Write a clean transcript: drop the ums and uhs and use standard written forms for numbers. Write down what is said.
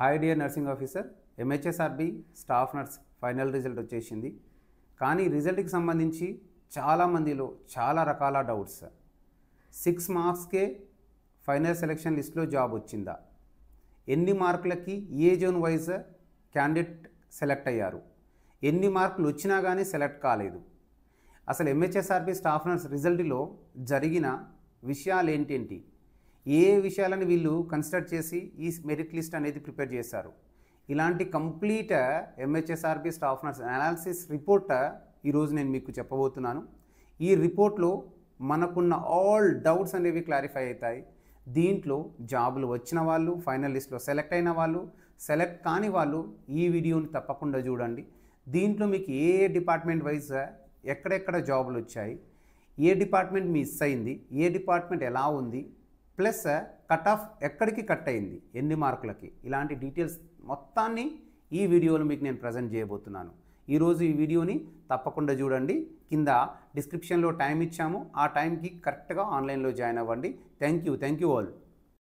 Hi dear nursing officer, MHSRB staff nurse final result వచ్చేసింది. కానీ రిజల్ట్కి సంబంధించి చాలామందిలో చాలా రకాల డౌట్స్. 6 మార్క్స్కే ఫైనల్ సెలెక్షన్ లిస్ట్లో జాబ్ వచ్చిందా, ఎన్ని మార్కులకి ఏ జోన్ వైజ్ క్యాండిడేట్ సెలెక్ట్ అయ్యారు, ఎన్ని మార్కులు వచ్చినా కానీ సెలెక్ట్ కాలేదు, అసలు ఎంహెచ్ఎస్ఆర్బి స్టాఫ్ నర్స్ రిజల్ట్లో జరిగిన విషయాలు ఏంటేంటి, ఏ విషయాలను వీళ్ళు కన్సిడర్ చేసి ఈ మెరిట్ లిస్ట్ అనేది ప్రిపేర్ చేశారు, ఇలాంటి complete MHSRB staff nurse analysis report ఈరోజు నేను మీకు చెప్పబోతున్నాను. ఈ రిపోర్ట్లో మనకున్న ఆల్ డౌట్స్ అనేవి క్లారిఫై అవుతాయి. దీంట్లో జాబులు వచ్చిన వాళ్ళు, ఫైనల్ లిస్ట్లో సెలెక్ట్ అయిన వాళ్ళు, సెలెక్ట్ కాని వాళ్ళు ఈ వీడియోని తప్పకుండా చూడండి. దీంట్లో మీకు ఏ డిపార్ట్మెంట్ వైజ్ ఎక్కడెక్కడ జాబులు వచ్చాయి, ఏ డిపార్ట్మెంట్ మిస్ అయింది, ఏ డిపార్ట్మెంట్ ఎలా ఉంది, ప్లస్ కట్ ఆఫ్ ఎక్కడికి కట్ అయింది, ఎన్ని మార్కులకి, ఇలాంటి డీటెయిల్స్ మొత్తాన్ని ఈ వీడియోలో మీకు నేను ప్రజెంట్ చేయబోతున్నాను. ఈరోజు ఈ వీడియోని తప్పకుండా చూడండి. కింద డిస్క్రిప్షన్లో టైం ఇచ్చాము, ఆ టైంకి కరెక్ట్గా ఆన్లైన్లో జాయిన్ అవ్వండి. Thank you all.